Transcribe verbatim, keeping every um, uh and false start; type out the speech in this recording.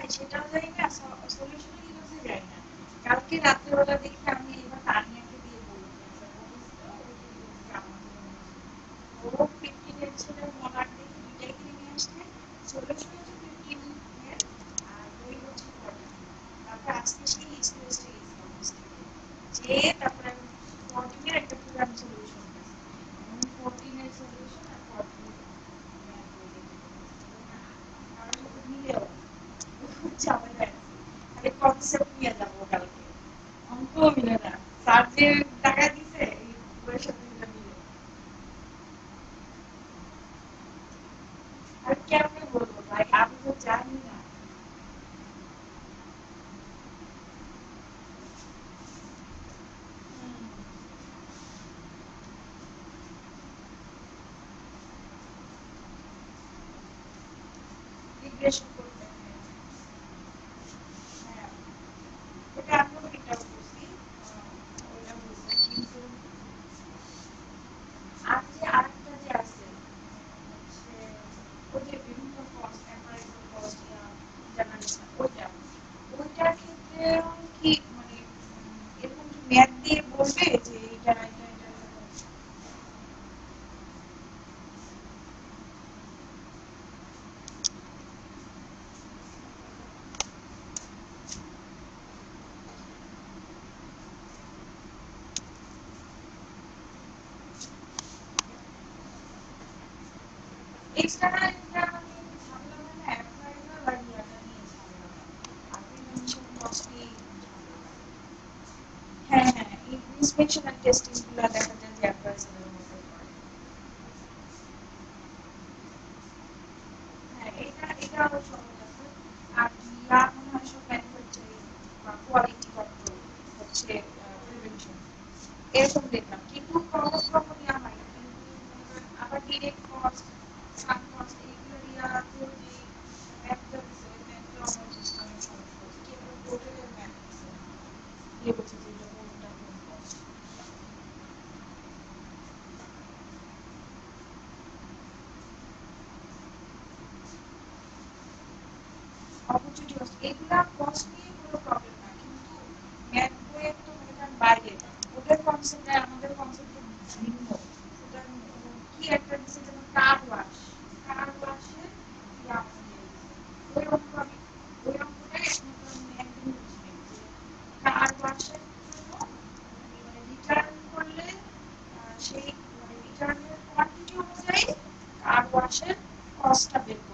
সেটাও জানি না, সলিউশন কি করছে জানি না। কালকে রাত্রেবেলা দেখি আমি এবার তানিয়াকে দিয়ে বলবো ও ফিফটিন এর ছিল মলার দেখি দুইটাই কিনে নিয়ে আসছে। সলিউশন হচ্ছে ফিফটিন এর আর বই হচ্ছে ফোরটিন। তারপর আজকে সেই ইস্ট ওয়েস্টে গেছিলাম যে তারপরে আমি ফোরটিন এর একটা পুরো আমি সলিউশন পেয়েছি। আমি ফোরটিন এর সলিউশন আর ফোরটিন এর বই দেখে কারোর সাথে মিলেও ঝামেলা আছে। খালি কনসেপ্ট নিয়ে যাবো কালকে, অঙ্ক মিলে না। স্যার যে টাকা দিছে এই বইয়ের সাথে মিলে। আর কেমনে বলবো ভাই, আমি তো জানি না। রিগ্রেশন করতে হ্যাঁ, ওটা আমিও এটাও করছি। ওটা বলছে কিন্তু আর যে আরেকটা যে আছে হচ্ছে ওই যে বিভিন্ন কস্ট এমআরআই কস্ট জার্নালিজম ওইটা ওইটার ক্ষেত্রে কি মানে এরকম কি ম্যাথ দিয়ে বলবে যে এটা এটা এটা এছাড়া এটা আমি ঝামেলা হয় না অ্যাপ্লাইডাল আর ইয়াটা নিয়ে ঝামেলা হয় আর প্রিভেনশন কস্ট নিয়ে ঝামেলা হয়। হ্যাঁ হ্যাঁ এই ইন্সপেকশন আর টেস্টিং গুলো দেখা যায় যে অ্যাপ্রাইজালের মধ্যে পড়ে। হ্যাঁ এটা এটাও সহজ আছে। আর ইয়া মনে হয় সব ম্যানুফ্যাকচারিং বা কোয়ালিটি কন্ট্রোল হচ্ছে প্রিভেনশন এরকম দেখলাম কিন্তু ক্রমশ ক্রম ইয়া হয় না। কিন্তু মনে করেন আবার ডিরেক্ট কস্ট সান কস্ট এইগুলো ইয়াতেও যে ম্যাথটা দিছে ওই ম্যাথটাও আমার বুঝতে অনেক সমস্যা হচ্ছে কি একটা টোটালের ম্যাথ দিছে দিয়ে বলছে যে এটা কোনটা কোন কস্ট। অপরচুনিটি কস্ট এগুলা কস্ট নিয়ে কোনো প্রবলেম না কিন্তু ম্যাথ বইয়ের তো মনে করেন বাইরে ওদের কনসেপ্ট আর আমাদের কনসেপ্ট ভিন্ন। সুতরাং কি একটা দিচ্ছে যেমন কার ওয়াশ কার ওয়াশের ইয়া আমাকে দিয়ে দিছে ওই অঙ্ক আমি ওই অঙ্কটাই মনে করেন আমি একদিন বুঝি নাই যে কার ওয়াশের জন্য মানে রিটার্ন করলে আহ, সেই মানে রিটার্নের কোয়ান্টিটি অনুযায়ী কার ওয়াশের কস্টটা বের